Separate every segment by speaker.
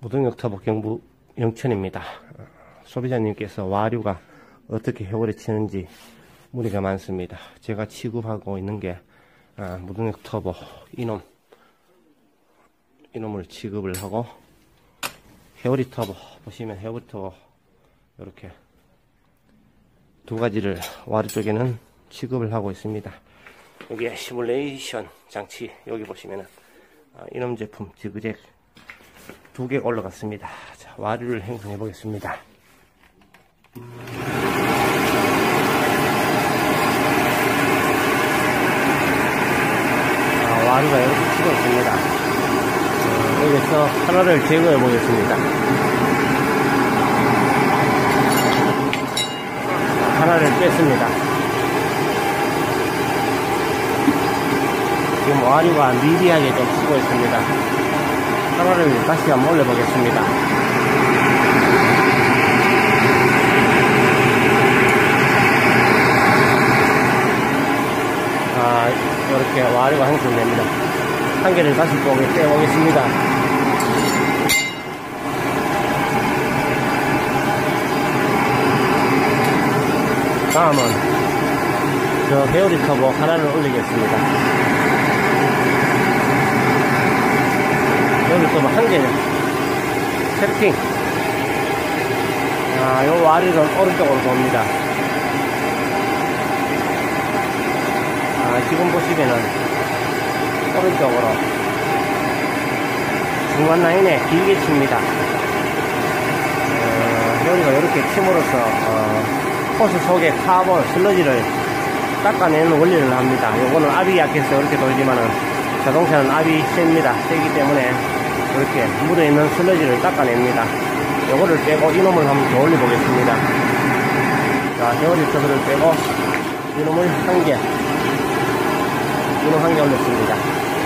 Speaker 1: 무동력 터보 경부 영천입니다. 소비자님께서 와류가 어떻게 효과를 치는지 문의가 많습니다. 제가 취급하고 있는 게 무동력 터보 이놈을 취급을 하고, 회오리 터보 보시면 회오리 터보 이렇게 두 가지를 와류 쪽에는 취급을 하고 있습니다. 여기에 시뮬레이션 장치, 여기 보시면은 이놈 제품 지그잭 두 개가 올라갔습니다. 자, 와류를 행성해 보겠습니다. 와류가 이렇게 치고 있습니다. 여기서 하나를 제거해 보겠습니다. 하나를 뺐습니다. 지금 와류가 미비하게 좀 치고 있습니다. 하나를 다시 한번 올려보겠습니다. 이렇게 와류가 형성됩니다. 한 개를 다시 빼보겠습니다. 다음은 저 회오리 터보 하나를 올리겠습니다. 회오리 터보 한 개는 세팅. 요 와류는 오른쪽으로 돕니다. 지금 보시면은 오른쪽으로 중간 라인에 길게 칩니다. 회오리가 이렇게 침으로써 호스 속에 카본 슬러지를 닦아내는 원리를 합니다. 요거는 압이 약해서 이렇게 돌지만은 자동차는 압이 셉니다. 세기 때문에 이렇게 묻어있는 슬러지를 닦아냅니다. 요거를 빼고 이놈을 한번 더 올려보겠습니다. 자, 회오리 터보를 빼고 이놈을 한 개, 이놈 한 개 올렸습니다.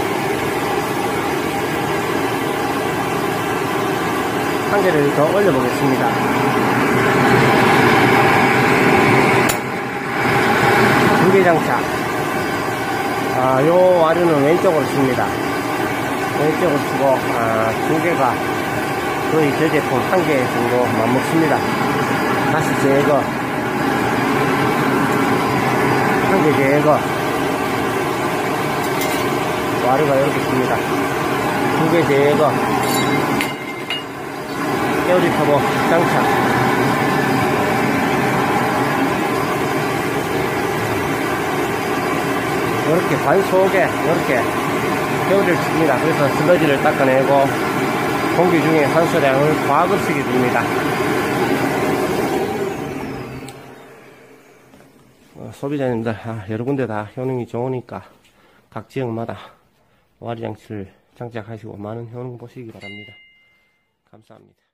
Speaker 1: 한 개를 더 올려보겠습니다. 두 개 장착. 요 와류는 왼쪽으로 씁니다. 왼쪽으로 쓰고, 두 개가 거의 저 제품 한 개 정도 맞먹습니다. 다시 제거. 한 개 제거. 와류가 이렇게 씁니다. 두 개 제거. 회오리 터보 장착. 이렇게 관 속에 이렇게 회오리를 칩니다. 그래서 슬러지를 닦아내고 공기 중에 산소량을 과급시켜 줍니다. 소비자님들 여러 군데 다 효능이 좋으니까 각 지역마다 와류 장치를 장착하시고 많은 효능 보시기 바랍니다. 감사합니다.